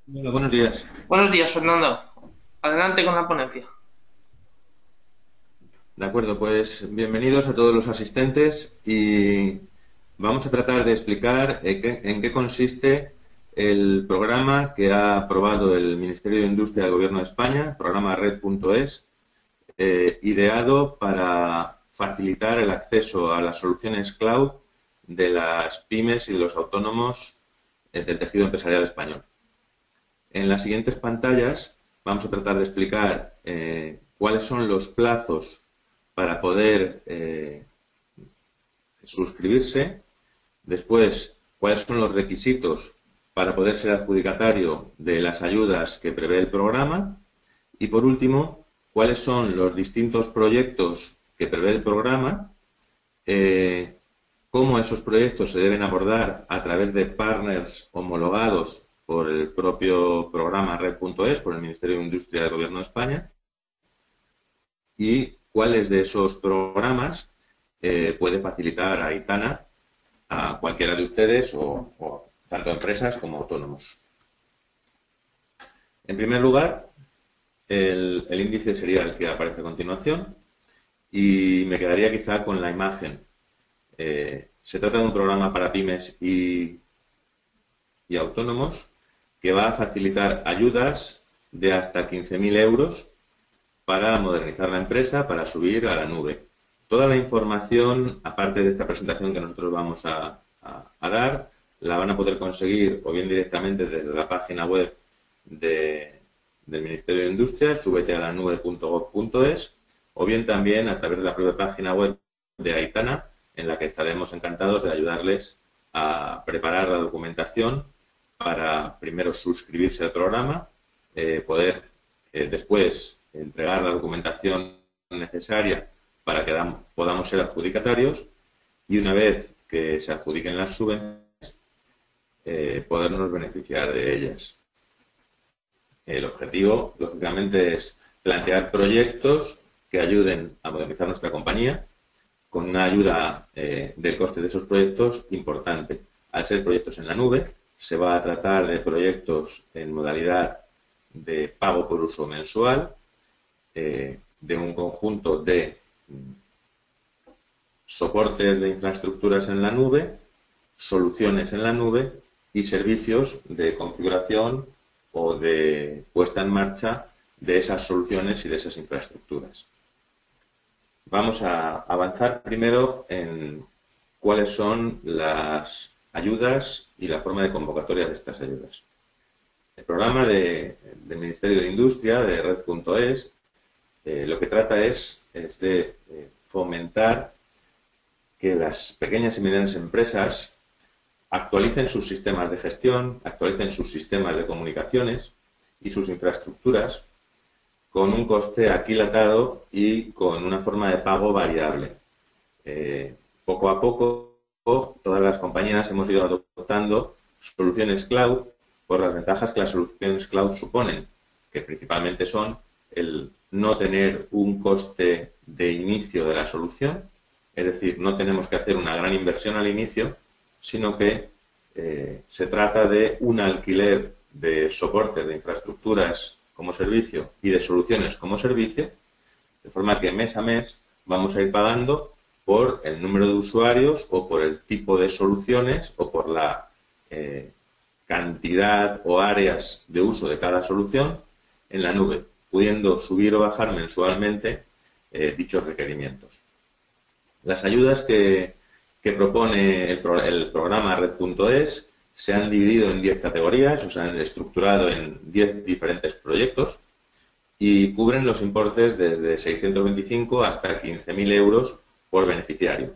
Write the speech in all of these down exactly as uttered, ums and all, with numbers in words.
Hola, buenos días. Buenos días, Fernando. Adelante con la ponencia. De acuerdo, pues bienvenidos a todos los asistentes y vamos a tratar de explicar en qué, en qué consiste el programa que ha aprobado el Ministerio de Industria del Gobierno de España, programa red.es, eh, ideado para facilitar el acceso a las soluciones cloud de las pymes y de los autónomos eh, del tejido empresarial español. En las siguientes pantallas vamos a tratar de explicar eh, cuáles son los plazos para poder eh, suscribirse, después cuáles son los requisitos para poder ser adjudicatario de las ayudas que prevé el programa y, por último, cuáles son los distintos proyectos que prevé el programa, eh, cómo esos proyectos se deben abordar a través de partners homologados por el propio programa red.es, por el Ministerio de Industria del Gobierno de España, y cuáles de esos programas eh, puede facilitar a Aitana a cualquiera de ustedes o, o tanto empresas como autónomos. En primer lugar, el, el índice sería el que aparece a continuación y me quedaría quizá con la imagen. Eh, se trata de un programa para pymes y, y autónomos que va a facilitar ayudas de hasta quince mil euros para modernizar la empresa, para subir a la nube. Toda la información, aparte de esta presentación que nosotros vamos a, a, a dar, la van a poder conseguir o bien directamente desde la página web de, del Ministerio de Industria, súbete a la nube punto gob punto es, o bien también a través de la propia página web de Aitana, en la que estaremos encantados de ayudarles a preparar la documentación para primero suscribirse al programa, eh, poder eh, después entregar la documentación necesaria para que podamos ser adjudicatarios y una vez que se adjudiquen las subvenciones, eh, podernos beneficiar de ellas. El objetivo, lógicamente, es plantear proyectos que ayuden a modernizar nuestra compañía con una ayuda eh, del coste de esos proyectos importante. Al ser proyectos en la nube, se va a tratar de proyectos en modalidad de pago por uso mensual, eh, de un conjunto de soportes de infraestructuras en la nube, soluciones en la nube y servicios de configuración o de puesta en marcha de esas soluciones y de esas infraestructuras. Vamos a avanzar primero en cuáles son las ayudas y la forma de convocatoria de estas ayudas. El programa de, del Ministerio de Industria, de red.es, eh, lo que trata es, es de eh, fomentar que las pequeñas y medianas empresas actualicen sus sistemas de gestión, actualicen sus sistemas de comunicaciones y sus infraestructuras con un coste aquilatado y con una forma de pago variable. Eh, poco a poco, todas las compañías hemos ido adoptando soluciones cloud por las ventajas que las soluciones cloud suponen, que principalmente son el no tener un coste de inicio de la solución, es decir, no tenemos que hacer una gran inversión al inicio, sino que eh, se trata de un alquiler de soportes de infraestructuras como servicio y de soluciones como servicio, de forma que mes a mes vamos a ir pagando por el número de usuarios o por el tipo de soluciones o por la eh, cantidad o áreas de uso de cada solución en la nube, pudiendo subir o bajar mensualmente eh, dichos requerimientos. Las ayudas que, que propone el, pro, el programa red.es se han dividido en diez categorías, o se han estructurado en diez diferentes proyectos y cubren los importes desde seiscientos veinticinco hasta quince mil euros por beneficiario,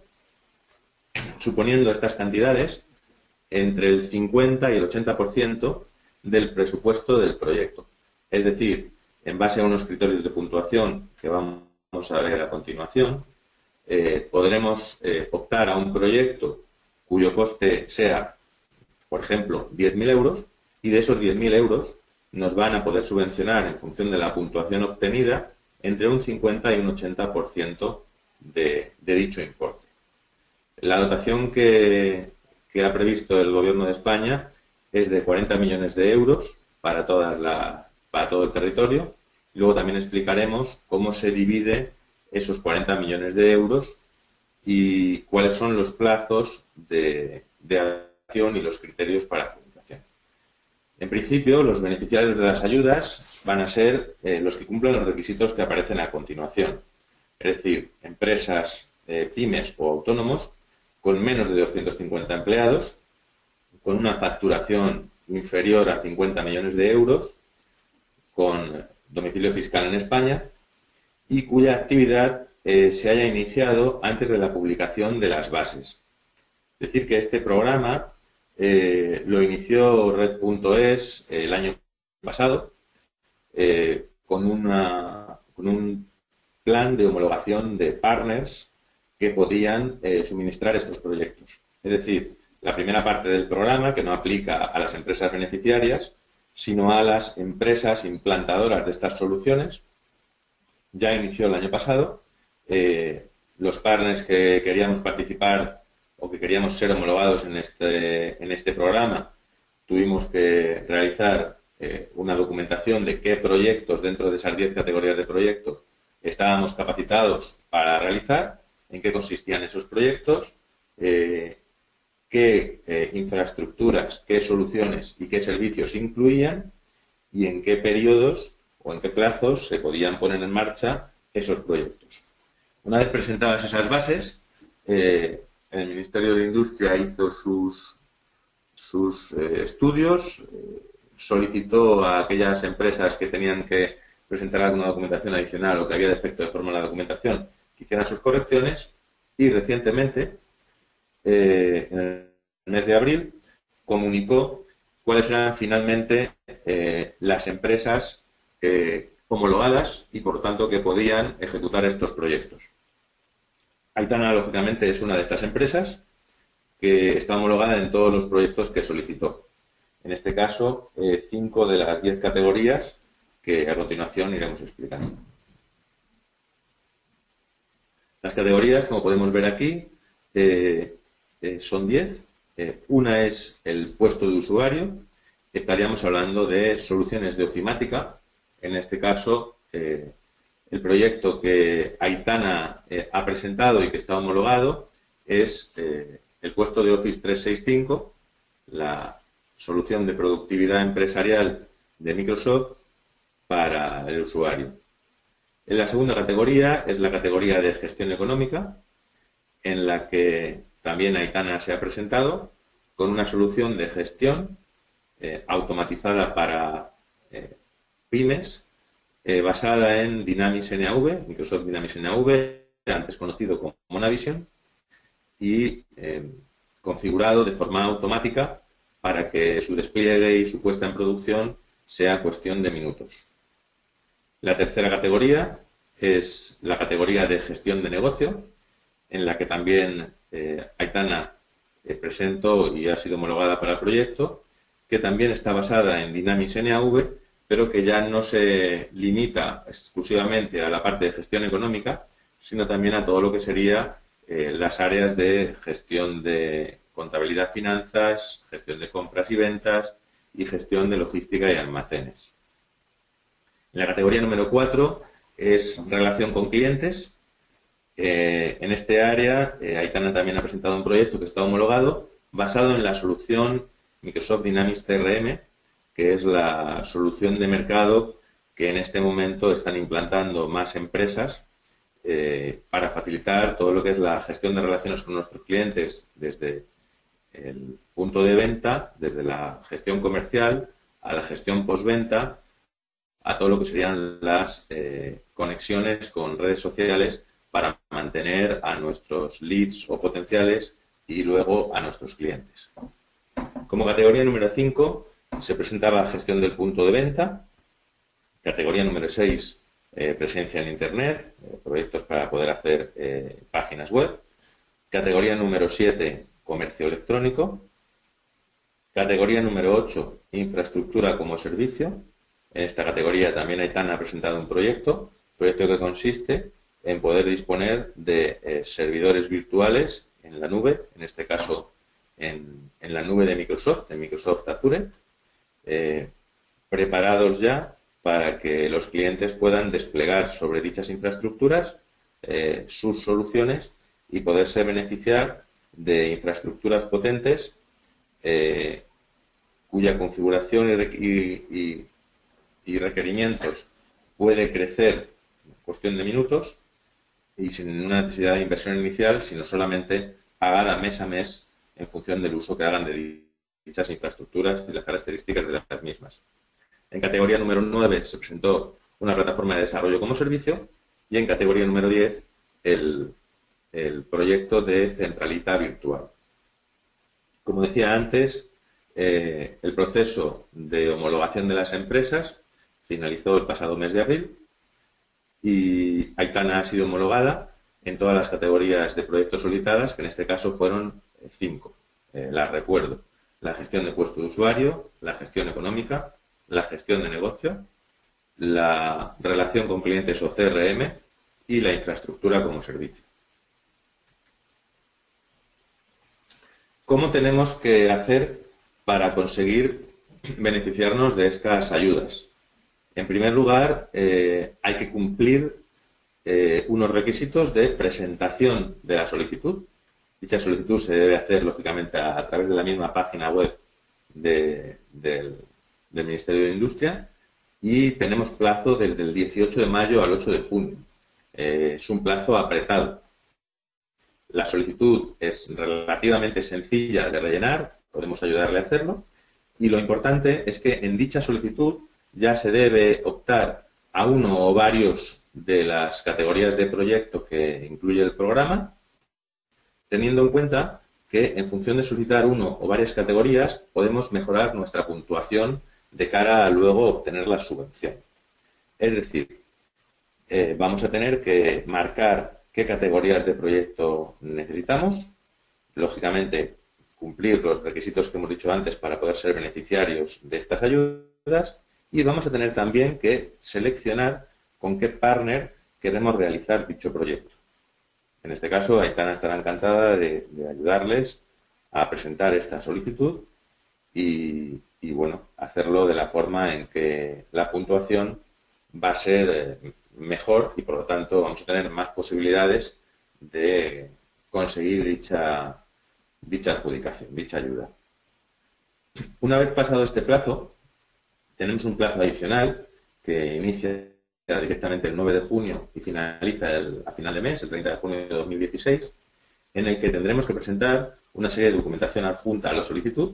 suponiendo estas cantidades entre el cincuenta y el ochenta por ciento del presupuesto del proyecto. Es decir, en base a unos criterios de puntuación que vamos a ver a continuación, eh, podremos eh, optar a un proyecto cuyo coste sea, por ejemplo, diez mil euros, y de esos diez mil euros nos van a poder subvencionar en función de la puntuación obtenida entre un cincuenta y un ochenta por ciento de, de dicho importe. La dotación que, que ha previsto el Gobierno de España es de cuarenta millones de euros para, toda la, para todo el territorio. Y luego también explicaremos cómo se divide esos cuarenta millones de euros y cuáles son los plazos de, de acción y los criterios para la comunicación. En principio, los beneficiarios de las ayudas van a ser eh, los que cumplen los requisitos que aparecen a continuación. Es decir, empresas, eh, pymes o autónomos con menos de doscientos cincuenta empleados, con una facturación inferior a cincuenta millones de euros, con domicilio fiscal en España y cuya actividad eh, se haya iniciado antes de la publicación de las bases. Es decir, que este programa eh, lo inició Red punto es el año pasado eh, con, una, con un plan de homologación de partners que podían eh, suministrar estos proyectos. Es decir, la primera parte del programa, que no aplica a las empresas beneficiarias, sino a las empresas implantadoras de estas soluciones, ya inició el año pasado. Eh, los partners que queríamos participar o que queríamos ser homologados en este, en este programa, tuvimos que realizar eh, una documentación de qué proyectos dentro de esas diez categorías de proyecto estábamos capacitados para realizar, en qué consistían esos proyectos, eh, qué eh, infraestructuras, qué soluciones y qué servicios incluían y en qué periodos o en qué plazos se podían poner en marcha esos proyectos. Una vez presentadas esas bases, eh, el Ministerio de Industria hizo sus, sus eh, estudios, eh, solicitó a aquellas empresas que tenían que presentar alguna documentación adicional o que había defecto de forma en la documentación que hicieran sus correcciones y recientemente, eh, en el mes de abril, comunicó cuáles eran finalmente eh, las empresas eh, homologadas y, por tanto, que podían ejecutar estos proyectos. Aitana, lógicamente, es una de estas empresas que está homologada en todos los proyectos que solicitó. En este caso, eh, cinco de las diez categorías que a continuación iremos explicando. Las categorías, como podemos ver aquí, eh, eh, son diez. Eh, una es el puesto de usuario. Estaríamos hablando de soluciones de ofimática. En este caso, eh, el proyecto que Aitana eh, ha presentado y que está homologado es eh, el puesto de Office trescientos sesenta y cinco, la solución de productividad empresarial de Microsoft para el usuario. En la segunda categoría es la categoría de gestión económica, en la que también Aitana se ha presentado con una solución de gestión eh, automatizada para eh, pymes, eh, basada en Dynamics N A V, Microsoft Dynamics N A V, antes conocido como Navision, y eh, configurado de forma automática para que su despliegue y su puesta en producción sea cuestión de minutos. La tercera categoría es la categoría de gestión de negocio, en la que también eh, Aitana eh, presentó y ha sido homologada para el proyecto, que también está basada en Dynamics N A V, pero que ya no se limita exclusivamente a la parte de gestión económica, sino también a todo lo que sería eh, las áreas de gestión de contabilidad, finanzas, gestión de compras y ventas y gestión de logística y almacenes. En la categoría número cuatro es relación con clientes. Eh, en este área, eh, Aitana también ha presentado un proyecto que está homologado basado en la solución Microsoft Dynamics C R M, que es la solución de mercado que en este momento están implantando más empresas eh, para facilitar todo lo que es la gestión de relaciones con nuestros clientes desde el punto de venta, desde la gestión comercial a la gestión postventa, a todo lo que serían las eh, conexiones con redes sociales para mantener a nuestros leads o potenciales y luego a nuestros clientes. Como categoría número cinco se presentaba gestión del punto de venta. Categoría número seis, eh, presencia en Internet, eh, proyectos para poder hacer eh, páginas web. Categoría número siete, comercio electrónico. Categoría número ocho, infraestructura como servicio. En esta categoría también Aitana ha presentado un proyecto, proyecto que consiste en poder disponer de eh, servidores virtuales en la nube, en este caso en, en la nube de Microsoft, en Microsoft Azure, eh, preparados ya para que los clientes puedan desplegar sobre dichas infraestructuras eh, sus soluciones y poderse beneficiar de infraestructuras potentes eh, cuya configuración y, y, y requerimientos puede crecer en cuestión de minutos y sin una necesidad de inversión inicial, sino solamente pagada mes a mes en función del uso que hagan de dichas infraestructuras y las características de las mismas. En categoría número nueve se presentó una plataforma de desarrollo como servicio y en categoría número diez el, el proyecto de centralita virtual. Como decía antes, eh, el proceso de homologación de las empresas finalizó el pasado mes de abril y Aitana ha sido homologada en todas las categorías de proyectos solicitadas, que en este caso fueron cinco. Eh, las recuerdo: la gestión de puesto de usuario, la gestión económica, la gestión de negocio, la relación con clientes o C R M y la infraestructura como servicio. ¿Cómo tenemos que hacer para conseguir beneficiarnos de estas ayudas? En primer lugar, eh, hay que cumplir eh, unos requisitos de presentación de la solicitud. Dicha solicitud se debe hacer, lógicamente, a, a través de la misma página web de, del, del Ministerio de Industria y tenemos plazo desde el dieciocho de mayo al ocho de junio. Eh, es un plazo apretado. La solicitud es relativamente sencilla de rellenar, podemos ayudarle a hacerlo, y lo importante es que en dicha solicitud ya se debe optar a uno o varios de las categorías de proyecto que incluye el programa, teniendo en cuenta que en función de solicitar uno o varias categorías podemos mejorar nuestra puntuación de cara a luego obtener la subvención. Es decir, eh, vamos a tener que marcar qué categorías de proyecto necesitamos, lógicamente cumplir los requisitos que hemos dicho antes para poder ser beneficiarios de estas ayudas y vamos a tener también que seleccionar con qué partner queremos realizar dicho proyecto. En este caso, Aitana estará encantada de, de ayudarles a presentar esta solicitud y, y, bueno, hacerlo de la forma en que la puntuación va a ser eh, mejor y, por lo tanto, vamos a tener más posibilidades de conseguir dicha, dicha adjudicación, dicha ayuda. Una vez pasado este plazo, tenemos un plazo adicional que inicia directamente el nueve de junio y finaliza el, a final de mes, el treinta de junio de dos mil dieciséis, en el que tendremos que presentar una serie de documentación adjunta a la solicitud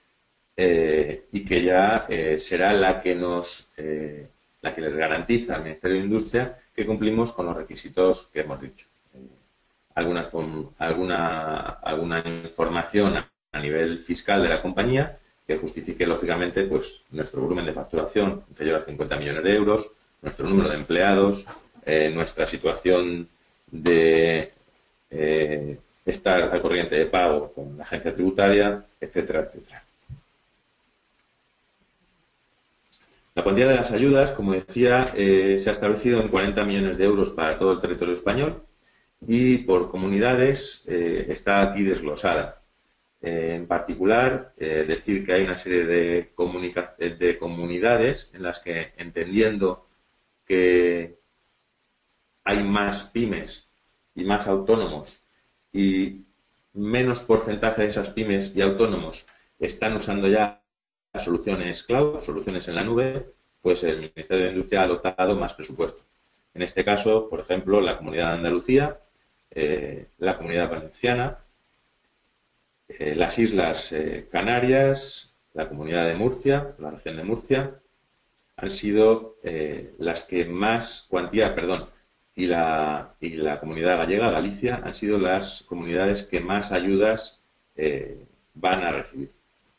eh, y que ya eh, será la que nos eh, la que les garantiza al Ministerio de Industria que cumplimos con los requisitos que hemos dicho. Eh, alguna, alguna, alguna información a, a nivel fiscal de la compañía que justifique, lógicamente, pues nuestro volumen de facturación inferior a cincuenta millones de euros, nuestro número de empleados, eh, nuestra situación de eh, estar al corriente de pago con la agencia tributaria, etcétera, etcétera. La cuantía de las ayudas, como decía, eh, se ha establecido en cuarenta millones de euros para todo el territorio español y por comunidades eh, está aquí desglosada. Eh, en particular, eh, decir que hay una serie de, de comunidades en las que, entendiendo que hay más pymes y más autónomos y menos porcentaje de esas pymes y autónomos están usando ya soluciones cloud, soluciones en la nube, pues el Ministerio de Industria ha adoptado más presupuesto. En este caso, por ejemplo, la Comunidad de Andalucía, eh, la Comunidad Valenciana, eh, las Islas eh, Canarias, la Comunidad de Murcia, la región de Murcia, han sido eh, las que más cuantía, perdón, y la, y la Comunidad Gallega, Galicia, han sido las comunidades que más ayudas eh, van a recibir.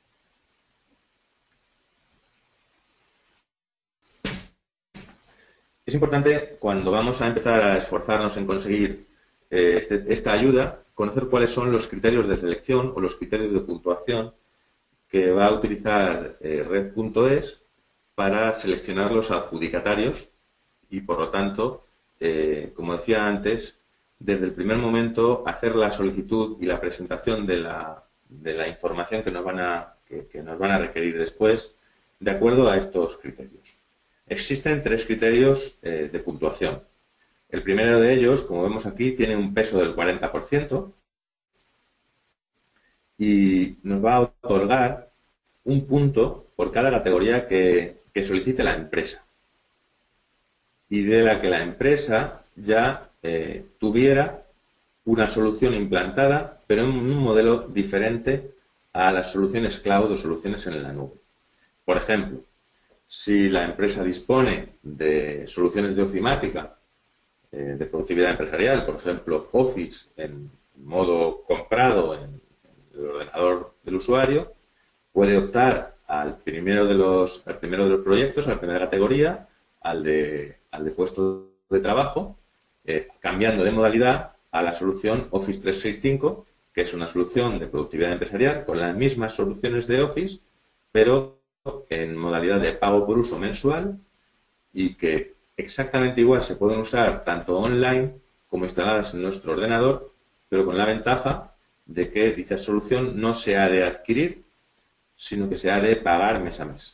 Es importante, cuando vamos a empezar a esforzarnos en conseguir eh, este, esta ayuda, conocer cuáles son los criterios de selección o los criterios de puntuación que va a utilizar eh, red punto es para seleccionar los adjudicatarios y, por lo tanto, eh, como decía antes, desde el primer momento hacer la solicitud y la presentación de la, de la información que nos van a, que, que nos van a requerir después de acuerdo a estos criterios. Existen tres criterios eh, de puntuación. El primero de ellos, como vemos aquí, tiene un peso del cuarenta por ciento y nos va a otorgar un punto por cada categoría que, que solicite la empresa y de la que la empresa ya eh, tuviera una solución implantada, pero en un modelo diferente a las soluciones cloud o soluciones en la nube. Por ejemplo, si la empresa dispone de soluciones de ofimática, eh, de productividad empresarial, por ejemplo, Office en modo comprado en el ordenador del usuario, puede optar al primero de los, al primero de los proyectos, a la primera categoría, al de, al de puesto de trabajo, eh, cambiando de modalidad a la solución Office trescientos sesenta y cinco, que es una solución de productividad empresarial con las mismas soluciones de Office, pero en modalidad de pago por uso mensual y que exactamente igual se pueden usar tanto online como instaladas en nuestro ordenador, pero con la ventaja de que dicha solución no se ha de adquirir, sino que se ha de pagar mes a mes.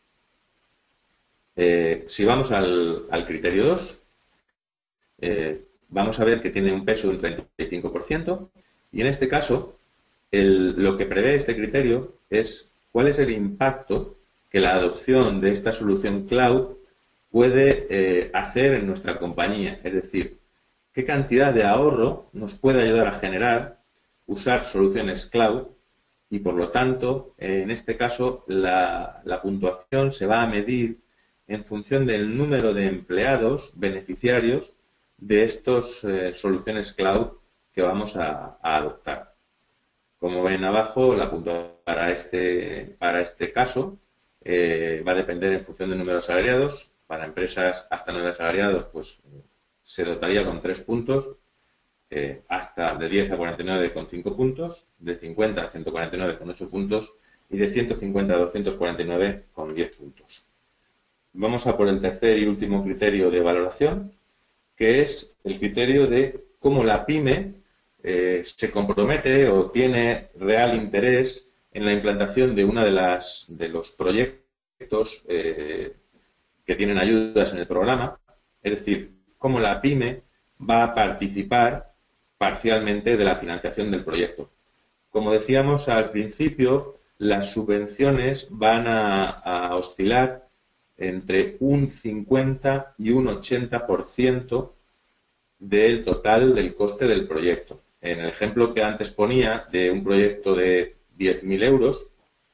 Eh, si vamos al, al criterio dos, eh, vamos a ver que tiene un peso del treinta y cinco por ciento y en este caso el, lo que prevé este criterio es cuál es el impacto que la adopción de esta solución cloud puede eh, hacer en nuestra compañía, es decir, qué cantidad de ahorro nos puede ayudar a generar usar soluciones cloud y, por lo tanto, eh, en este caso, la, la puntuación se va a medir en función del número de empleados beneficiarios de estas eh, soluciones cloud que vamos a, a adoptar. Como ven abajo, la puntuación para este, para este caso eh, va a depender en función del número de asalariados. Para empresas hasta nueve asalariados, pues se dotaría con tres puntos, eh, hasta de diez a cuarenta y nueve con cinco puntos, de cincuenta a ciento cuarenta y nueve con ocho puntos y de ciento cincuenta a doscientos cuarenta y nueve con diez puntos. Vamos a por el tercer y último criterio de valoración, que es el criterio de cómo la pyme eh, se compromete o tiene real interés en la implantación de una de las de los proyectos eh, que tienen ayudas en el programa, es decir, cómo la pyme va a participar parcialmente de la financiación del proyecto. Como decíamos al principio, las subvenciones van a, a oscilar entre un cincuenta y un ochenta por ciento del total del coste del proyecto. En el ejemplo que antes ponía de un proyecto de diez mil euros,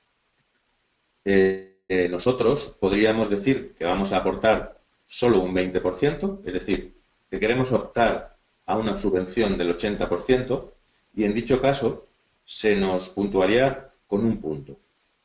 eh, eh, nosotros podríamos decir que vamos a aportar solo un veinte por ciento, es decir, que queremos optar a una subvención del ochenta por ciento y en dicho caso se nos puntuaría con un punto.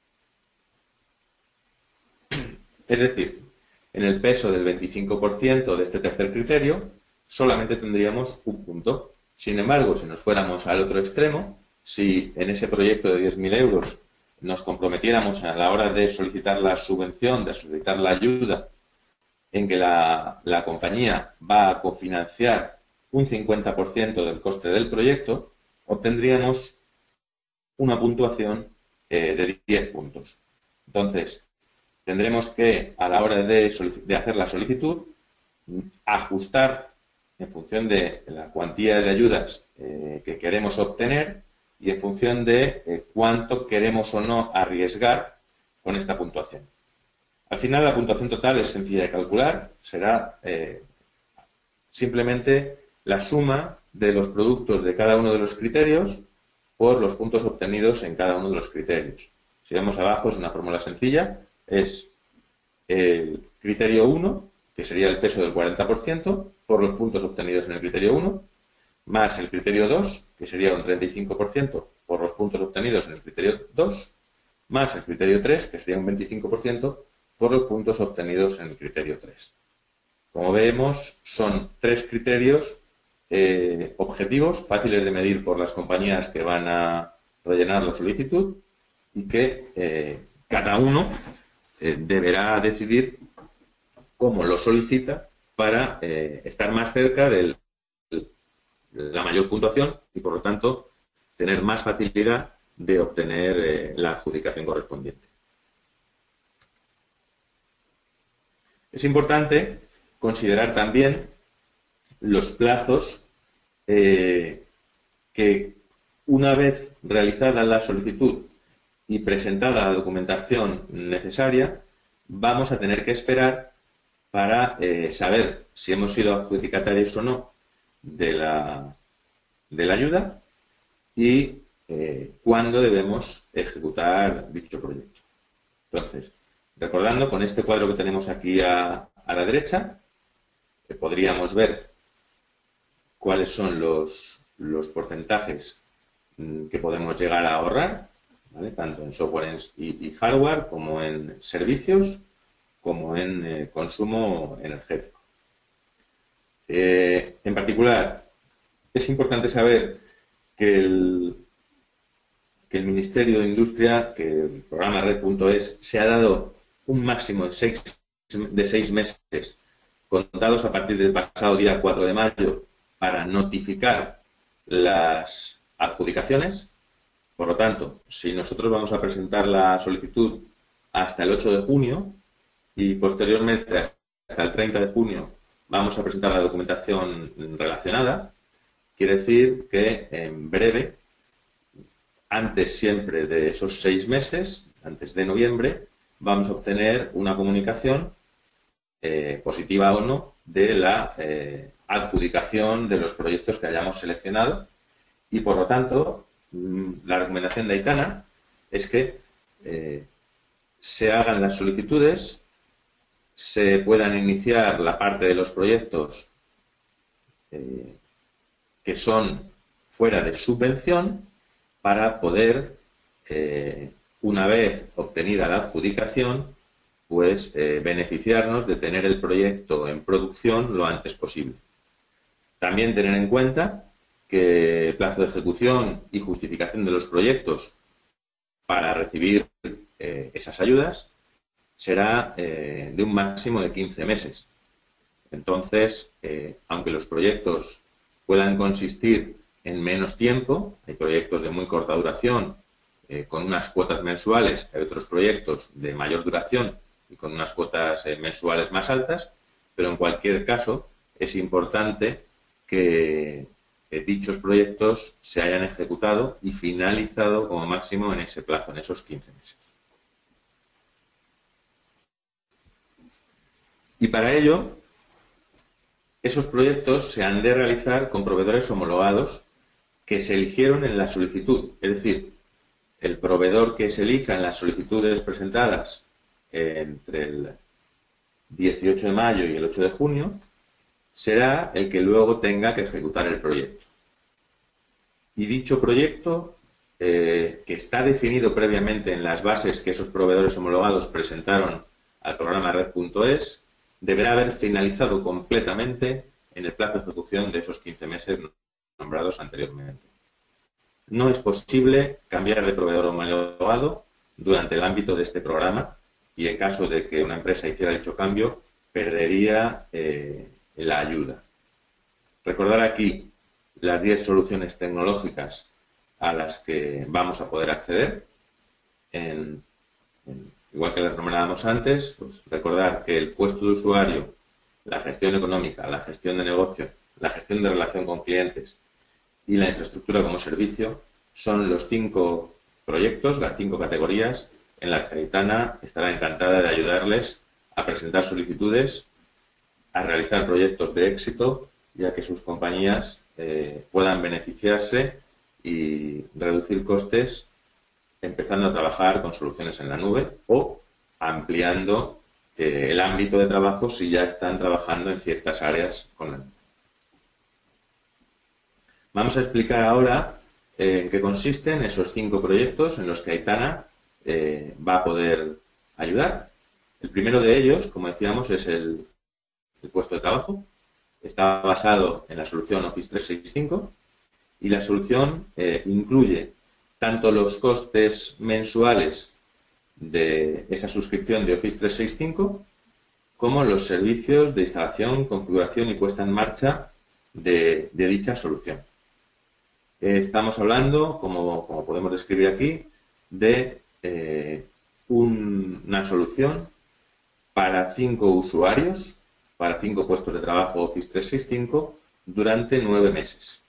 Es decir, en el peso del veinticinco por ciento de este tercer criterio solamente tendríamos un punto. Sin embargo, si nos fuéramos al otro extremo, si en ese proyecto de diez mil euros nos comprometiéramos a la hora de solicitar la subvención, de solicitar la ayuda, en que la, la compañía va a cofinanciar un cincuenta por ciento del coste del proyecto, obtendríamos una puntuación eh, de diez puntos. Entonces, tendremos que, a la hora de, de hacer la solicitud, ajustar en función de la cuantía de ayudas eh, que queremos obtener y en función de eh, cuánto queremos o no arriesgar con esta puntuación. Al final, la puntuación total es sencilla de calcular, será eh, simplemente la suma de los productos de cada uno de los criterios por los puntos obtenidos en cada uno de los criterios. Si vemos abajo, es una fórmula sencilla, es el criterio uno, que sería el peso del cuarenta por ciento, por los puntos obtenidos en el criterio uno, más el criterio dos, que sería un treinta y cinco por ciento por los puntos obtenidos en el criterio dos, más el criterio tres, que sería un veinticinco por ciento por los puntos obtenidos en el criterio tres. Como vemos, son tres criterios eh, objetivos, fáciles de medir por las compañías que van a rellenar la solicitud y que eh, cada uno eh, deberá decidir cómo lo solicita para eh, estar más cerca de la mayor puntuación y, por lo tanto, tener más facilidad de obtener eh, la adjudicación correspondiente. Es importante considerar también los plazos eh, que, una vez realizada la solicitud y presentada la documentación necesaria, vamos a tener que esperar para eh, saber si hemos sido adjudicatarios o no de la, de la ayuda y eh, cuándo debemos ejecutar dicho proyecto. Entonces, recordando, con este cuadro que tenemos aquí a, a la derecha, eh, podríamos ver cuáles son los, los porcentajes mm, que podemos llegar a ahorrar, ¿vale? Tanto en software y, y hardware, como en servicios, como en eh, consumo energético. Eh, en particular, es importante saber que el, que el Ministerio de Industria, que el programa Red punto es, se ha dado un máximo de seis, de seis meses, contados a partir del pasado día cuatro de mayo, para notificar las adjudicaciones. Por lo tanto, si nosotros vamos a presentar la solicitud hasta el ocho de junio y posteriormente hasta el treinta de junio vamos a presentar la documentación relacionada, quiere decir que en breve, antes siempre de esos seis meses, antes de noviembre, vamos a obtener una comunicación, eh, positiva o no, de la eh, adjudicación de los proyectos que hayamos seleccionado y, por lo tanto, la recomendación de Aitana es que eh, se hagan las solicitudes, se puedan iniciar la parte de los proyectos eh, que son fuera de subvención para poder, eh, una vez obtenida la adjudicación, pues eh, beneficiarnos de tener el proyecto en producción lo antes posible. También tener en cuenta que el plazo de ejecución y justificación de los proyectos para recibir eh, esas ayudas será eh, de un máximo de quince meses. Entonces, eh, aunque los proyectos puedan consistir en menos tiempo, hay proyectos de muy corta duración eh, con unas cuotas mensuales, hay otros proyectos de mayor duración y con unas cuotas eh, mensuales más altas, pero en cualquier caso es importante que eh, dichos proyectos se hayan ejecutado y finalizado como máximo en ese plazo, en esos quince meses. Y para ello, esos proyectos se han de realizar con proveedores homologados que se eligieron en la solicitud. Es decir, el proveedor que se elija en las solicitudes presentadas entre el dieciocho de mayo y el ocho de junio será el que luego tenga que ejecutar el proyecto. Y dicho proyecto, eh, que está definido previamente en las bases que esos proveedores homologados presentaron al programa Red punto es, deberá haber finalizado completamente en el plazo de ejecución de esos quince meses nombrados anteriormente. No es posible cambiar de proveedor homologado durante el ámbito de este programa y en caso de que una empresa hiciera dicho cambio, perdería eh, la ayuda. Recordar aquí las diez soluciones tecnológicas a las que vamos a poder acceder. En, en, igual que las nombrábamos antes, pues recordar que el puesto de usuario, la gestión económica, la gestión de negocio, la gestión de relación con clientes y la infraestructura como servicio son los cinco proyectos, las cinco categorías en las que Aitana estará encantada de ayudarles a presentar solicitudes, a realizar proyectos de éxito y a que sus compañías eh, puedan beneficiarse y reducir costes empezando a trabajar con soluciones en la nube o ampliando eh, el ámbito de trabajo si ya están trabajando en ciertas áreas con la nube. Vamos a explicar ahora eh, en qué consisten esos cinco proyectos en los que Aitana eh, va a poder ayudar. El primero de ellos, como decíamos, es el, el puesto de trabajo. Está basado en la solución Office trescientos sesenta y cinco y la solución eh, incluye tanto los costes mensuales de esa suscripción de Office trescientos sesenta y cinco como los servicios de instalación, configuración y puesta en marcha de, de dicha solución. Eh, estamos hablando, como, como podemos describir aquí, de eh, un, una solución para cinco usuarios, para cinco puestos de trabajo Office trescientos sesenta y cinco durante nueve meses.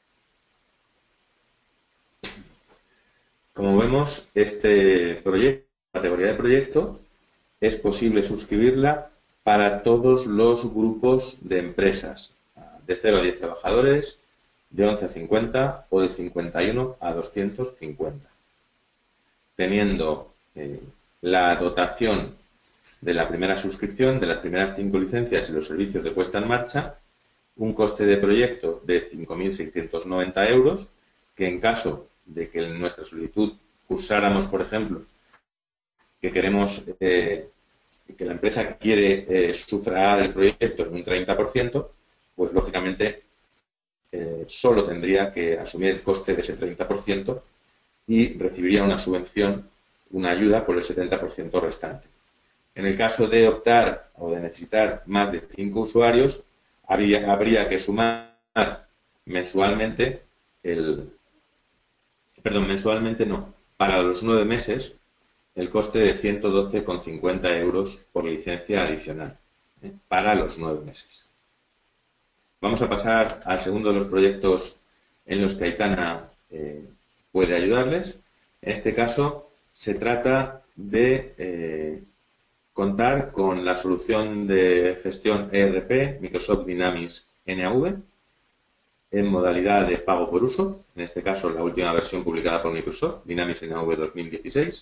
Como vemos, este proyecto, categoría de proyecto, es posible suscribirla para todos los grupos de empresas, de cero a diez trabajadores, de once a cincuenta o de cincuenta y uno a doscientos cincuenta, teniendo eh, la dotación de la primera suscripción, de las primeras cinco licencias y los servicios de puesta en marcha, un coste de proyecto de cinco mil seiscientos noventa euros, que en caso de que en nuestra solicitud usáramos, por ejemplo, que queremos eh, que la empresa quiere eh, sufragar el proyecto en un treinta por ciento, pues lógicamente eh, solo tendría que asumir el coste de ese treinta por ciento y recibiría una subvención, una ayuda por el setenta por ciento restante. En el caso de optar o de necesitar más de cinco usuarios, habría, habría que sumar mensualmente el... Perdón, mensualmente no. Para los nueve meses, el coste de ciento doce con cincuenta euros por licencia adicional, ¿eh? Para los nueve meses. Vamos a pasar al segundo de los proyectos en los que Aitana eh, puede ayudarles. En este caso, se trata de eh, contar con la solución de gestión E R P Microsoft Dynamics N A V en modalidad de pago por uso, en este caso la última versión publicada por Microsoft, Dynamics N A V dos mil dieciséis.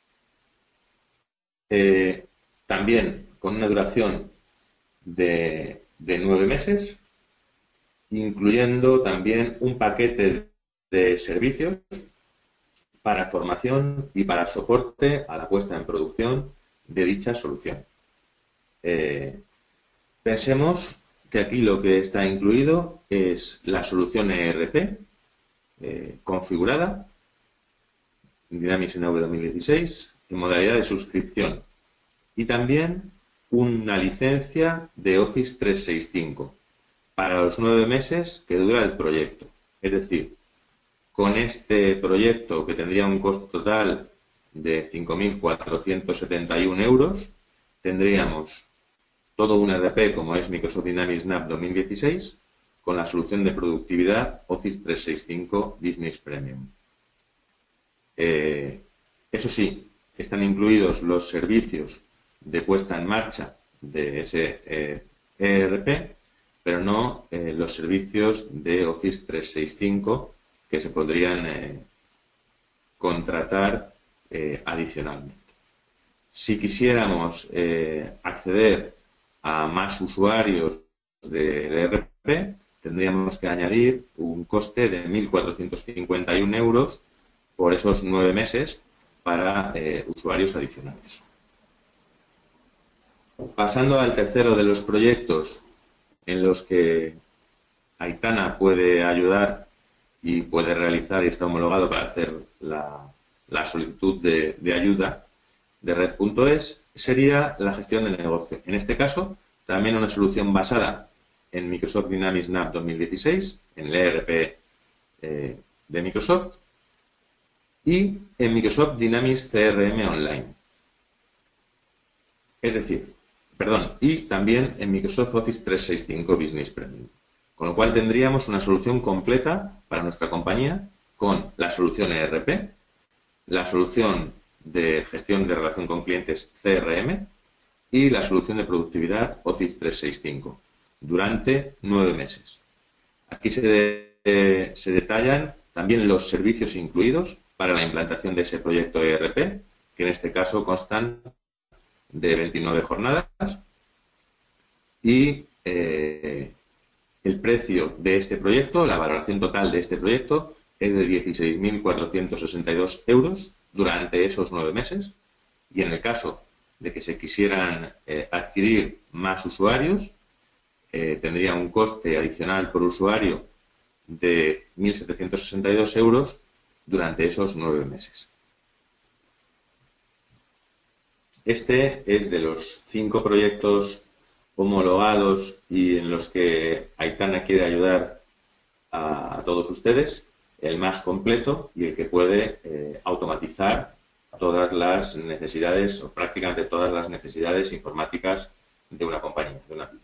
Eh, también con una duración de, de nueve meses, incluyendo también un paquete de servicios para formación y para soporte a la puesta en producción de dicha solución. Eh, pensemos que aquí lo que está incluido es la solución E R P eh, configurada, Dynamics N A V dos mil dieciséis, en modalidad de suscripción, y también una licencia de Office trescientos sesenta y cinco para los nueve meses que dura el proyecto. Es decir, con este proyecto, que tendría un costo total de cinco mil cuatrocientos setenta y uno euros, tendríamos todo un E R P como es Microsoft Dynamics N A V dos mil dieciséis con la solución de productividad Office trescientos sesenta y cinco Business Premium. Eh, eso sí, están incluidos los servicios de puesta en marcha de ese eh, E R P, pero no eh, los servicios de Office trescientos sesenta y cinco que se podrían eh, contratar eh, adicionalmente. Si quisiéramos eh, acceder a más usuarios del E R P, tendríamos que añadir un coste de mil cuatrocientos cincuenta y uno euros por esos nueve meses para eh, usuarios adicionales. Pasando al tercero de los proyectos en los que Aitana puede ayudar y puede realizar y está homologado para hacer la, la solicitud de, de ayuda de Red.es, sería la gestión del negocio. En este caso, también una solución basada en Microsoft Dynamics N A V dos mil dieciséis, en el E R P eh, de Microsoft, y en Microsoft Dynamics C R M Online. Es decir, perdón, y también en Microsoft Office trescientos sesenta y cinco Business Premium. Con lo cual tendríamos una solución completa para nuestra compañía con la solución E R P, la solución de gestión de relación con clientes C R M y la solución de productividad Office trescientos sesenta y cinco durante nueve meses. Aquí se, de, eh, se detallan también los servicios incluidos para la implantación de ese proyecto E R P, que en este caso constan de veintinueve jornadas y eh, el precio de este proyecto, la valoración total de este proyecto es de dieciséis mil cuatrocientos sesenta y dos euros durante esos nueve meses, y en el caso de que se quisieran eh, adquirir más usuarios, eh, tendría un coste adicional por usuario de mil setecientos sesenta y dos euros durante esos nueve meses. Este es de los cinco proyectos homologados y en los que Aitana quiere ayudar a, a todos ustedes, el más completo y el que puede eh, automatizar todas las necesidades, o prácticamente todas las necesidades informáticas de una compañía, de una pyme.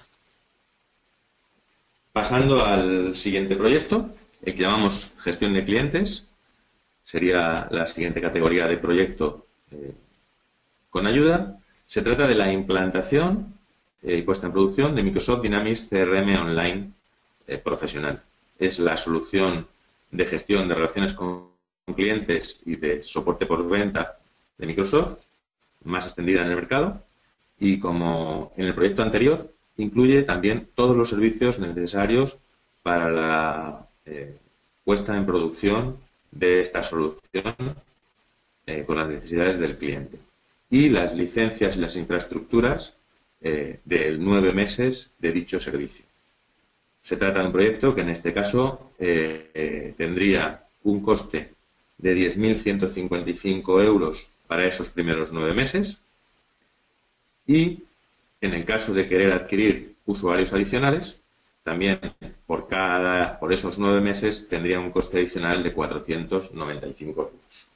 Pasando al siguiente proyecto, el que llamamos gestión de clientes, sería la siguiente categoría de proyecto eh, con ayuda. Se trata de la implantación eh, y puesta en producción de Microsoft Dynamics C R M Online eh, Profesional. Es la solución de gestión de relaciones con clientes y de soporte postventa de Microsoft, más extendida en el mercado, y como en el proyecto anterior, incluye también todos los servicios necesarios para la eh, puesta en producción de esta solución eh, con las necesidades del cliente. Y las licencias y las infraestructuras eh, de nueve meses de dicho servicio. Se trata de un proyecto que en este caso eh, eh, tendría un coste de diez mil ciento cincuenta y cinco euros para esos primeros nueve meses y en el caso de querer adquirir usuarios adicionales, también por cada por esos nueve meses tendría un coste adicional de cuatrocientos noventa y cinco euros.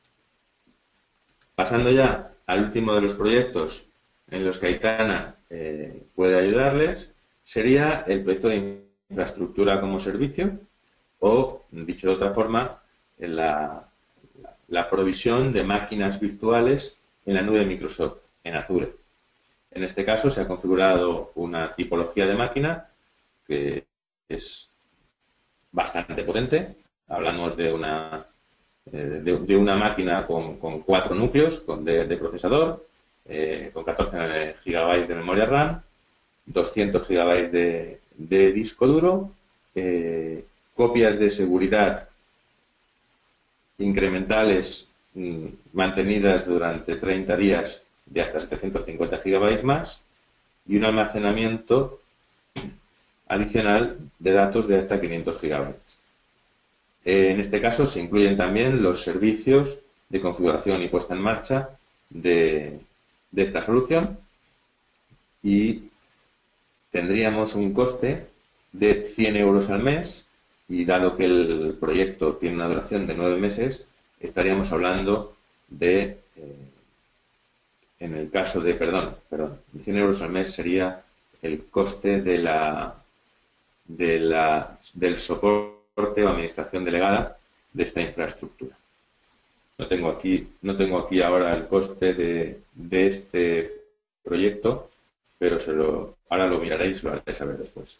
Pasando ya al último de los proyectos en los que Aitana eh, puede ayudarles, sería el proyecto de infraestructura como servicio o, dicho de otra forma, la, la provisión de máquinas virtuales en la nube de Microsoft, en Azure. En este caso se ha configurado una tipología de máquina que es bastante potente. Hablamos de una, eh, de, de una máquina con, con cuatro núcleos con de, de procesador, eh, con catorce gigabytes de memoria RAM, doscientos gigabytes de, de disco duro, eh, copias de seguridad incrementales mmm, mantenidas durante treinta días de hasta setecientos cincuenta gigabytes más y un almacenamiento adicional de datos de hasta quinientos gigabytes. Eh, en este caso se incluyen también los servicios de configuración y puesta en marcha de, de esta solución y tendríamos un coste de cien euros al mes y dado que el proyecto tiene una duración de nueve meses, estaríamos hablando de, eh, en el caso de, perdón, perdón, cien euros al mes sería el coste de la, de la, del soporte o administración delegada de esta infraestructura. No tengo aquí, no tengo aquí ahora el coste de, de este proyecto, pero se lo, ahora lo miraréis y lo haréis saber después.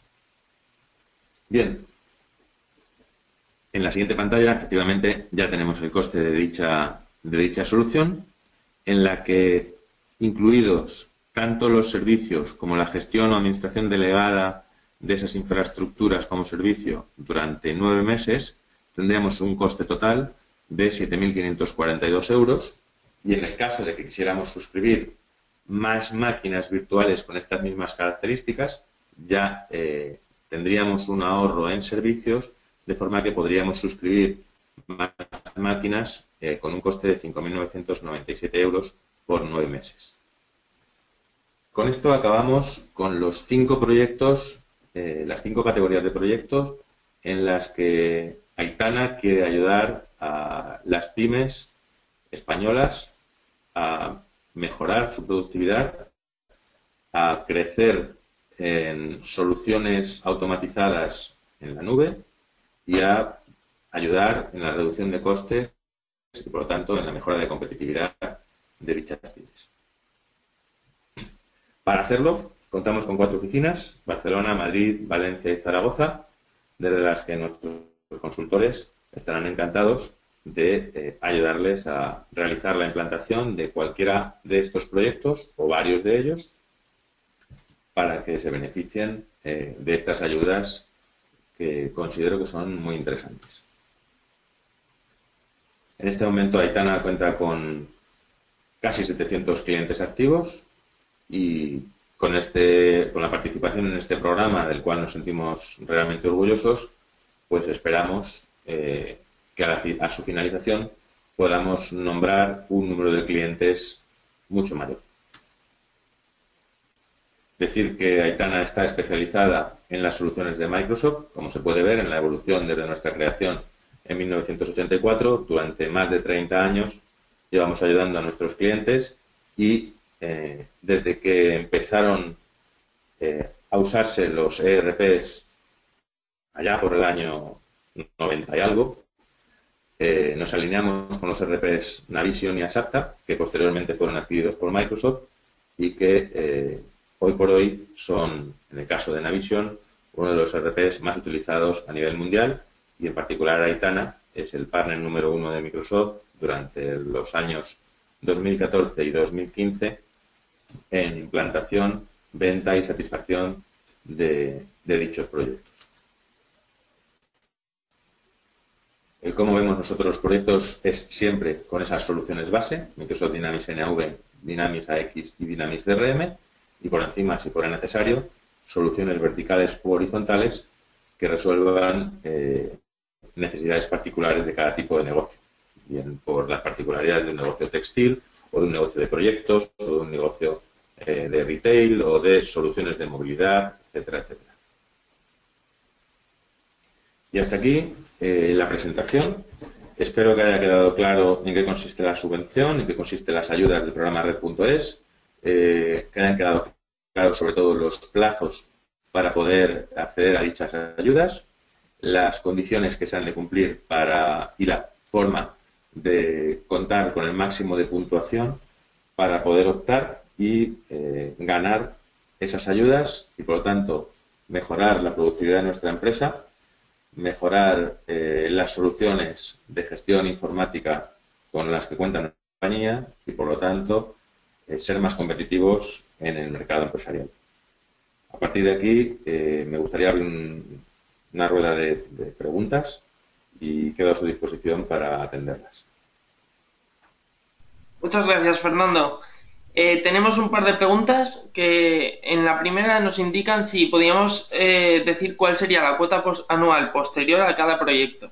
Bien. En la siguiente pantalla, efectivamente, ya tenemos el coste de dicha, de dicha solución, en la que, incluidos tanto los servicios como la gestión o administración delegada de esas infraestructuras como servicio durante nueve meses, tendríamos un coste total de siete mil quinientos cuarenta y dos euros. Y en el caso de que quisiéramos suscribir más máquinas virtuales con estas mismas características, ya eh, tendríamos un ahorro en servicios, de forma que podríamos suscribir más máquinas eh, con un coste de cinco mil novecientos noventa y siete euros por nueve meses. Con esto acabamos con los cinco proyectos, eh, las cinco categorías de proyectos en las que Aitana quiere ayudar a las pymes españolas a mejorar su productividad, a crecer en soluciones automatizadas en la nube y a ayudar en la reducción de costes y, por lo tanto, en la mejora de competitividad de dichas pymes. Para hacerlo, contamos con cuatro oficinas: Barcelona, Madrid, Valencia y Zaragoza, desde las que nuestros consultores estarán encantados de eh, ayudarles a realizar la implantación de cualquiera de estos proyectos o varios de ellos para que se beneficien eh, de estas ayudas que considero que son muy interesantes. En este momento Aitana cuenta con casi setecientos clientes activos y con, este, con la participación en este programa, del cual nos sentimos realmente orgullosos, pues esperamos eh, que a, la, a su finalización podamos nombrar un número de clientes mucho mayor. Decir que Aitana está especializada en las soluciones de Microsoft, como se puede ver en la evolución desde nuestra creación en mil novecientos ochenta y cuatro. Durante más de treinta años llevamos ayudando a nuestros clientes y eh, desde que empezaron eh, a usarse los E R Ps allá por el año noventa y algo, eh, nos alineamos con los E R Ps Navision y Asapta, que posteriormente fueron adquiridos por Microsoft y que eh, hoy por hoy son, en el caso de Navision, uno de los E R Ps más utilizados a nivel mundial, y en particular Aitana es el partner número uno de Microsoft durante los años dos mil catorce y dos mil quince en implantación, venta y satisfacción de, de dichos proyectos. El cómo vemos nosotros los proyectos es siempre con esas soluciones base, Microsoft Dynamics N A V, Dynamics A X y Dynamics D R M, y por encima, si fuera necesario, soluciones verticales u horizontales que resuelvan eh, necesidades particulares de cada tipo de negocio, bien por las particularidades de un negocio textil o de un negocio de proyectos o de un negocio eh, de retail o de soluciones de movilidad, etcétera, etcétera. Y hasta aquí eh, la presentación. Espero que haya quedado claro en qué consiste la subvención, en qué consisten las ayudas del programa Red punto es, eh, que hayan quedado claros sobre todo los plazos para poder acceder a dichas ayudas, las condiciones que se han de cumplir para y la forma de contar con el máximo de puntuación para poder optar y eh, ganar esas ayudas y, por lo tanto, mejorar la productividad de nuestra empresa, mejorar eh, las soluciones de gestión informática con las que cuenta nuestra compañía y, por lo tanto, eh, ser más competitivos en el mercado empresarial. A partir de aquí, eh, me gustaría abrir un, una rueda de, de preguntas y quedo a su disposición para atenderlas. Muchas gracias, Fernando. Eh, tenemos un par de preguntas que en la primera nos indican si podíamos eh, decir cuál sería la cuota pos- anual posterior a cada proyecto.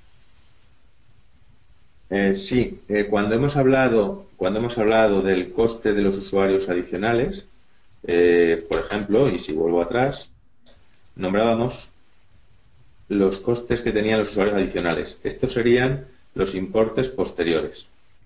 Eh, sí, eh, cuando hemos hablado cuando hemos hablado del coste de los usuarios adicionales, eh, por ejemplo, y si vuelvo atrás, nombrábamos los costes que tenían los usuarios adicionales. Estos serían los importes posteriores.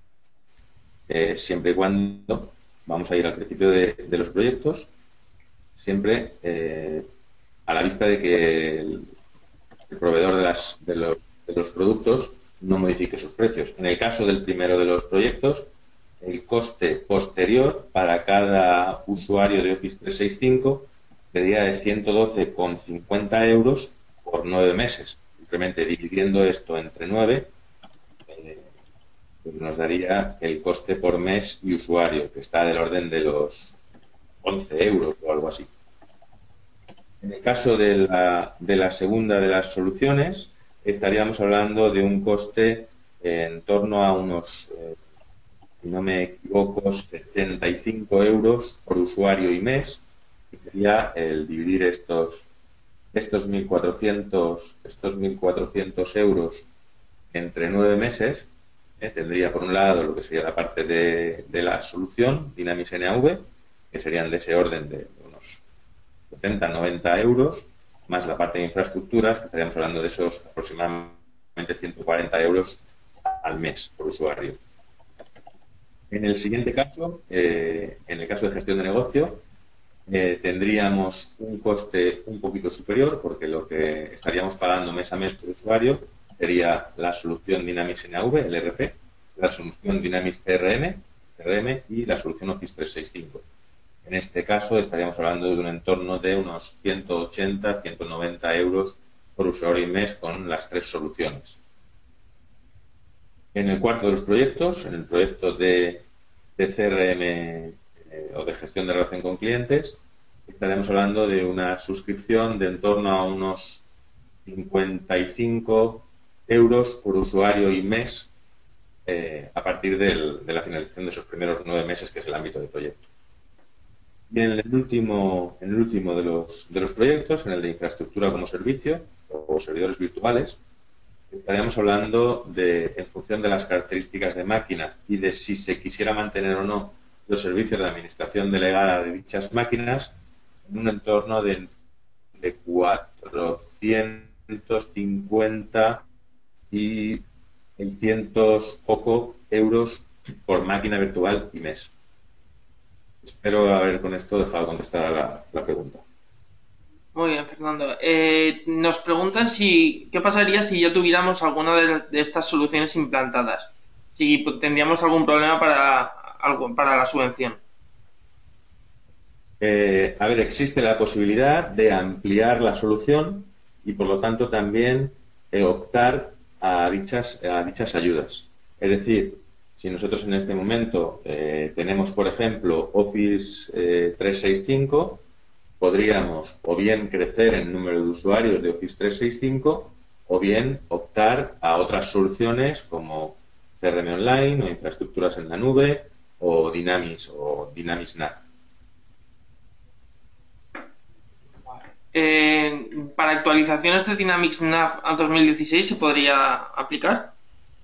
Eh, siempre y cuando, vamos a ir al principio de, de los proyectos, siempre eh, a la vista de que el, el proveedor de, las, de, los, de los productos no modifique sus precios. En el caso del primero de los proyectos, el coste posterior para cada usuario de Office trescientos sesenta y cinco sería de ciento doce con cincuenta euros por nueve meses. Simplemente dividiendo esto entre nueve, eh, pues nos daría el coste por mes y usuario, que está del orden de los once euros o algo así. En el caso de la, de la segunda de las soluciones, estaríamos hablando de un coste en torno a unos, eh, si no me equivoco, setenta y cinco euros por usuario y mes, que sería el dividir estos estos mil cuatrocientos estos mil cuatrocientos euros entre nueve meses. Eh, tendría por un lado lo que sería la parte de, de la solución Dynamics N A V, que serían de ese orden de unos setenta a noventa euros, más la parte de infraestructuras, que estaríamos hablando de esos aproximadamente ciento cuarenta euros al mes por usuario. En el siguiente caso, eh, en el caso de gestión de negocio, eh, tendríamos un coste un poquito superior, porque lo que estaríamos pagando mes a mes por usuario sería la solución Dynamics N A V, el E R P, la solución Dynamics D R M, D R M y la solución Office trescientos sesenta y cinco. En este caso estaríamos hablando de un entorno de unos ciento ochenta a ciento noventa euros por usuario y mes con las tres soluciones. En el cuarto de los proyectos, en el proyecto de, de C R M eh, o de gestión de relación con clientes, estaremos hablando de una suscripción de en torno a unos cincuenta y cinco euros por usuario y mes eh, a partir del, de la finalización de esos primeros nueve meses, que es el ámbito de proyecto. Y en el último, en el último de, los, de los proyectos, en el de infraestructura como servicio o servidores virtuales, estaríamos hablando de, en función de las características de máquina y de si se quisiera mantener o no los servicios de administración delegada de dichas máquinas, en un entorno de, de cuatrocientos cincuenta y seiscientos poco euros por máquina virtual y mes. Espero haber con esto dejado contestada la, la pregunta. Muy bien, Fernando. Eh, nos preguntan si qué pasaría si ya tuviéramos alguna de, de estas soluciones implantadas, si pues, tendríamos algún problema para, algo, para la subvención. Eh, a ver, existe la posibilidad de ampliar la solución y, por lo tanto, también eh, optar a dichas, a dichas ayudas. Es decir, si nosotros en este momento eh, tenemos, por ejemplo, Office eh, trescientos sesenta y cinco, podríamos o bien crecer en número de usuarios de Office trescientos sesenta y cinco o bien optar a otras soluciones como C R M Online o infraestructuras en la nube o Dynamics o Dynamics N A V. Eh, ¿Para actualizaciones de Dynamics N A V a dos mil dieciséis se podría aplicar?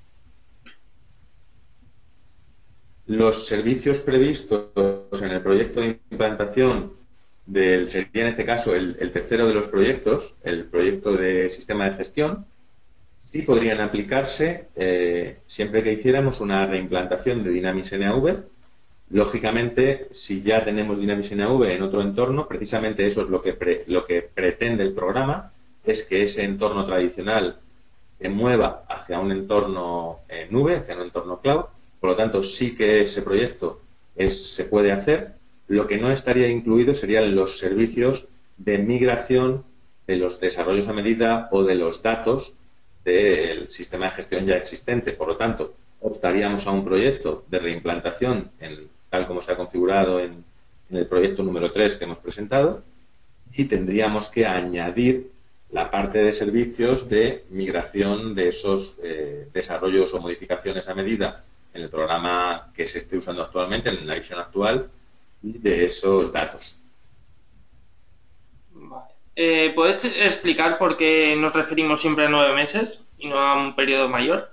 Los servicios previstos en el proyecto de implantación del, sería en este caso el, el tercero de los proyectos, el proyecto de sistema de gestión, sí podrían aplicarse eh, siempre que hiciéramos una reimplantación de Dynamics N A V. Lógicamente, si ya tenemos Dynamics N A V en otro entorno, precisamente eso es lo que, pre, lo que pretende el programa, es que ese entorno tradicional se mueva hacia un entorno eh, nube, hacia un entorno cloud. Por lo tanto, sí que ese proyecto es, se puede hacer. Lo que no estaría incluido serían los servicios de migración de los desarrollos a medida o de los datos del sistema de gestión ya existente. Por lo tanto, optaríamos a un proyecto de reimplantación en, tal como se ha configurado en, en el proyecto número tres que hemos presentado, y tendríamos que añadir la parte de servicios de migración de esos eh, desarrollos o modificaciones a medida en el programa que se esté usando actualmente, en la versión actual, y de esos datos. Vale. Eh, ¿Puedes explicar por qué nos referimos siempre a nueve meses y no a un periodo mayor?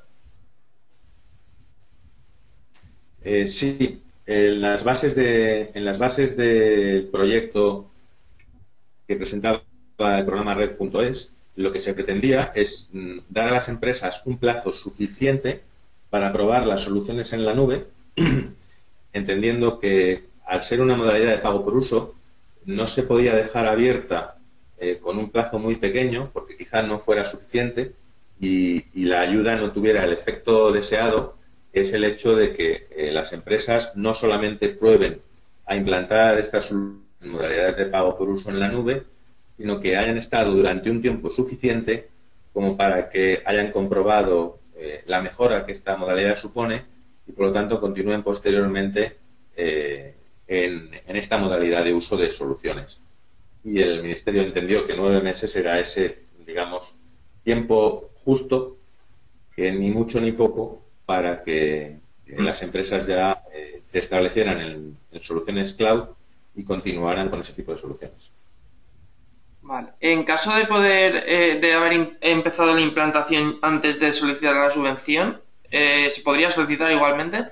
Eh, sí, en las bases de, en las bases del proyecto que presentaba el programa red punto es, lo que se pretendía es mm, dar a las empresas un plazo suficiente para probar las soluciones en la nube, entendiendo que al ser una modalidad de pago por uso, no se podía dejar abierta eh, con un plazo muy pequeño, porque quizá no fuera suficiente y, y la ayuda no tuviera el efecto deseado. Es el hecho de que eh, las empresas no solamente prueben a implantar estas modalidades de pago por uso en la nube, sino que hayan estado durante un tiempo suficiente como para que hayan comprobado eh, la mejora que esta modalidad supone y, por lo tanto, continúen posteriormente eh, en, en esta modalidad de uso de soluciones. Y el Ministerio entendió que nueve meses era ese, digamos, tiempo justo, que ni mucho ni poco, para que eh, las empresas ya eh, se establecieran en, en soluciones cloud y continuaran con ese tipo de soluciones. Vale. En caso de poder eh, de haber empezado la implantación antes de solicitar la subvención, eh, ¿se podría solicitar igualmente?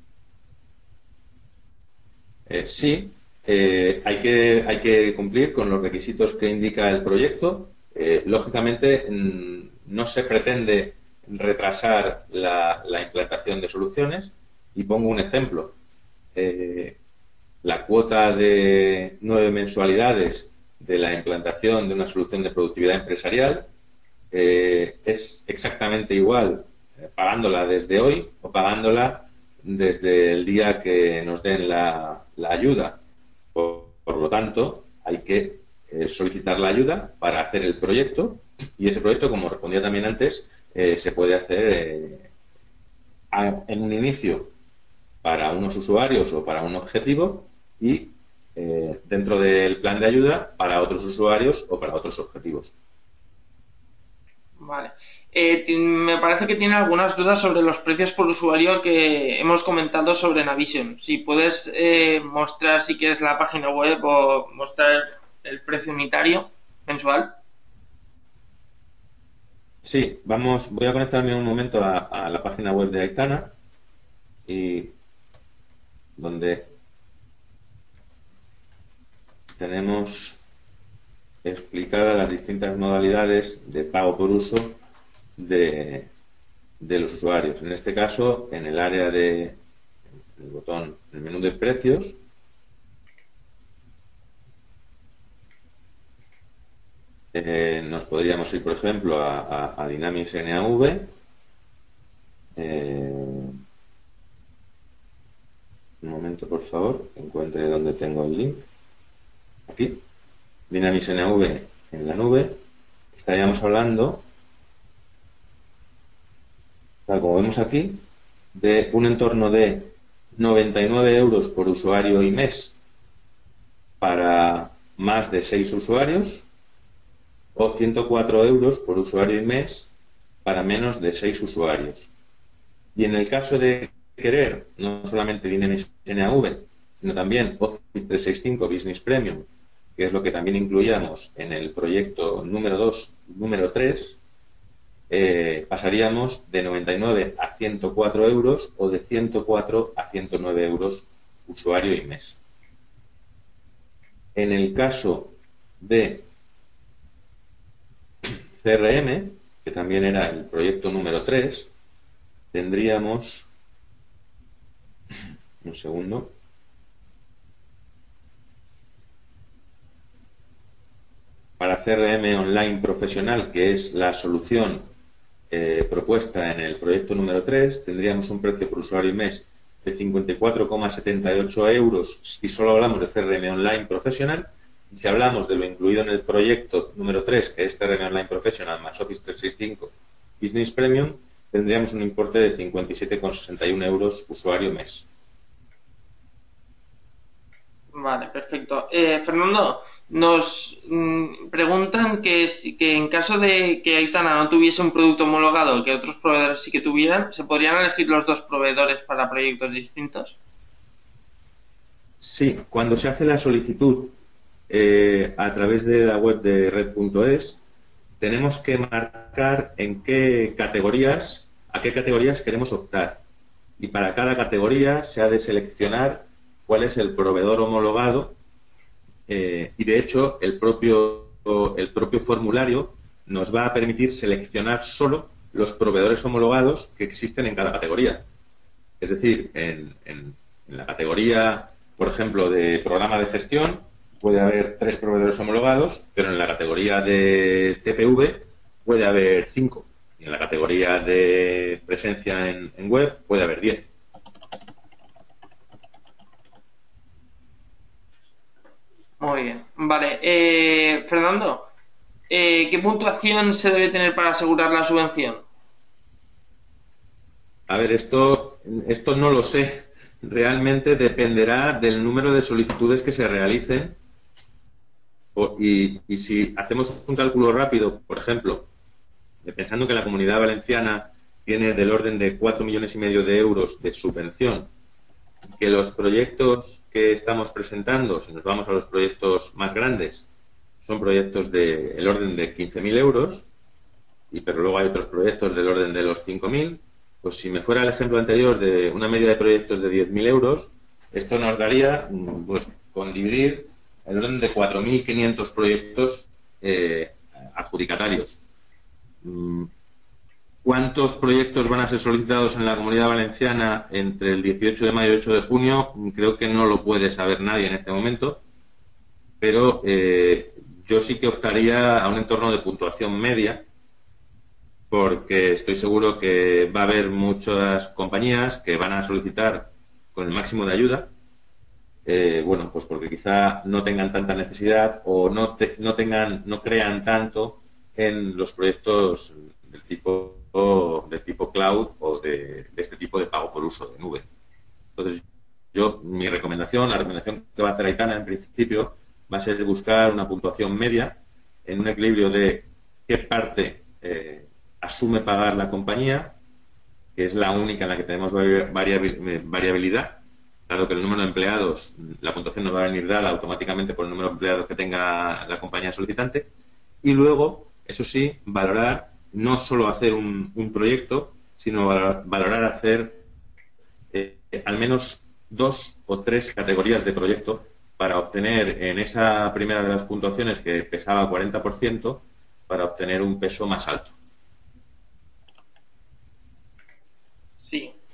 Eh, sí, eh, hay que, hay que cumplir con los requisitos que indica el proyecto. Eh, lógicamente, no se pretende retrasar la, la implantación de soluciones. Y pongo un ejemplo. Eh, la cuota de nueve mensualidades de la implantación de una solución de productividad empresarial eh, es exactamente igual eh, pagándola desde hoy o pagándola desde el día que nos den la, la ayuda. Por, por lo tanto, hay que eh, solicitar la ayuda para hacer el proyecto, y ese proyecto, como respondía también antes, eh, se puede hacer eh, a, en un inicio para unos usuarios o para un objetivo y eh, dentro del plan de ayuda para otros usuarios o para otros objetivos. Vale. Eh, me parece que tiene algunas dudas sobre los precios por usuario que hemos comentado sobre Navision. Si puedes eh, mostrar, si quieres, la página web o mostrar el precio unitario mensual. Sí, vamos, voy a conectarme un momento a, a la página web de Aitana, y donde tenemos explicadas las distintas modalidades de pago por uso de, de los usuarios. En este caso, en el área de, el botón, el menú de precios, eh, nos podríamos ir, por ejemplo, a, a, a Dynamics N A V. Eh, un momento, por favor, que encuentre dónde tengo el link. Aquí, Dynamics N A V en la nube. Estaríamos hablando, tal como vemos aquí, de un entorno de noventa y nueve euros por usuario y mes para más de seis usuarios, o ciento cuatro euros por usuario y mes para menos de seis usuarios. Y en el caso de querer no solamente Dynamics N A V, sino también Office trescientos sesenta y cinco Business Premium, que es lo que también incluíamos en el proyecto número dos, número tres, eh, pasaríamos de noventa y nueve a ciento cuatro euros o de ciento cuatro a ciento nueve euros usuario y mes. En el caso de C R M, que también era el proyecto número tres, tendríamos, un segundo, para C R M Online Profesional, que es la solución eh, propuesta en el proyecto número tres, tendríamos un precio por usuario y mes de cincuenta y cuatro coma setenta y ocho euros si solo hablamos de C R M Online Profesional. Y si hablamos de lo incluido en el proyecto número tres, que es C R M Online Professional más Office trescientos sesenta y cinco Business Premium, tendríamos un importe de cincuenta y siete coma sesenta y uno euros usuario mes. Vale, perfecto. Eh, Fernando, nos mm, preguntan que, si, que en caso de que Aitana no tuviese un producto homologado que otros proveedores sí que tuvieran, ¿se podrían elegir los dos proveedores para proyectos distintos? Sí, cuando se hace la solicitud eh, a través de la web de red punto es, tenemos que marcar en qué categorías, a qué categorías queremos optar. Y para cada categoría se ha de seleccionar cuál es el proveedor homologado eh, y, de hecho, el propio, el propio formulario nos va a permitir seleccionar solo los proveedores homologados que existen en cada categoría. Es decir, en, en, en la categoría, por ejemplo, de programa de gestión, puede haber tres proveedores homologados, pero en la categoría de T P V puede haber cinco. Y en la categoría de presencia en, en web puede haber diez. Muy bien. Vale. Eh, Fernando, eh, ¿qué puntuación se debe tener para asegurar la subvención? A ver, esto, esto no lo sé. Realmente dependerá del número de solicitudes que se realicen. Y, y si hacemos un cálculo rápido, por ejemplo, pensando que la Comunidad Valenciana tiene del orden de cuatro millones y medio de euros de subvención, que los proyectos que estamos presentando, si nos vamos a los proyectos más grandes, son proyectos del orden de quince mil euros, y pero luego hay otros proyectos del orden de los cinco mil, pues si me fuera el ejemplo anterior de una media de proyectos de diez mil euros, esto nos daría, pues, con dividir, el orden de cuatro mil quinientos proyectos eh, adjudicatarios. ¿Cuántos proyectos van a ser solicitados en la Comunidad Valenciana entre el dieciocho de mayo y ocho de junio? Creo que no lo puede saber nadie en este momento, pero eh, yo sí que optaría a un entorno de puntuación media, porque estoy seguro que va a haber muchas compañías que van a solicitar con el máximo de ayuda, eh, bueno, pues porque quizá no tengan tanta necesidad o no, te, no tengan, no crean tanto en los proyectos del tipo del tipo cloud o de, de este tipo de pago por uso de nube. Entonces, yo, mi recomendación, la recomendación que va a hacer Aitana en principio, va a ser buscar una puntuación media en un equilibrio de qué parte eh, asume pagar la compañía, que es la única en la que tenemos variabilidad, dado que el número de empleados, la puntuación no va a venir dada automáticamente por el número de empleados que tenga la compañía solicitante, y luego, eso sí, valorar no solo hacer un, un proyecto, sino valorar, valorar hacer eh, al menos dos o tres categorías de proyecto para obtener en esa primera de las puntuaciones que pesaba cuarenta por ciento, para obtener un peso más alto. Sí.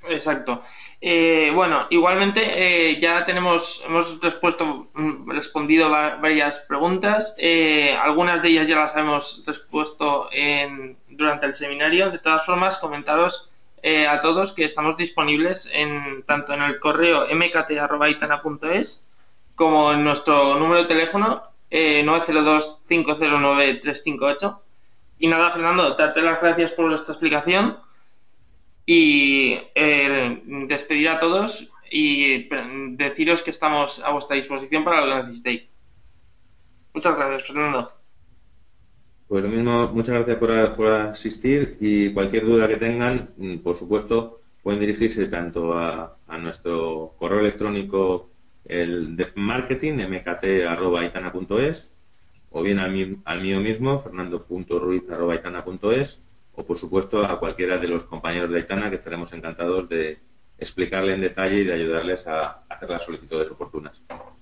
Exacto. Eh, bueno, igualmente eh, ya tenemos, hemos respuesto, mm, respondido va- varias preguntas. Eh, algunas de ellas ya las hemos respuesto en, durante el seminario. De todas formas, comentaros eh, a todos que estamos disponibles en tanto en el correo m k t arroba aitana punto es como en nuestro número de teléfono eh, nueve cero dos, cinco cero nueve, tres cinco ocho. Y nada, Fernando, darte las gracias por esta explicación y eh, despedir a todos y deciros que estamos a vuestra disposición para lo que necesitéis. Muchas gracias, Fernando. Pues lo mismo, muchas gracias por, por asistir y cualquier duda que tengan, mm, por supuesto, pueden dirigirse tanto a, a nuestro correo electrónico, el de marketing, m k t arroba aitana punto es, o bien al, mi- al mío mismo, fernando punto ruiz arroba aitana punto es, o por supuesto a cualquiera de los compañeros de Aitana, que estaremos encantados de explicarle en detalle y de ayudarles a hacer las solicitudes oportunas.